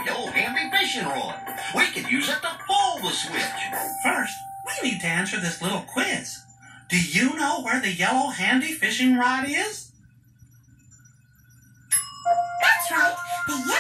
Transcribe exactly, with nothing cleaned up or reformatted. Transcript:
yellow handy fishing rod. We could use it to pull the switch. First, we need to answer this little quiz. Do you know where the yellow handy fishing rod is? That's right. The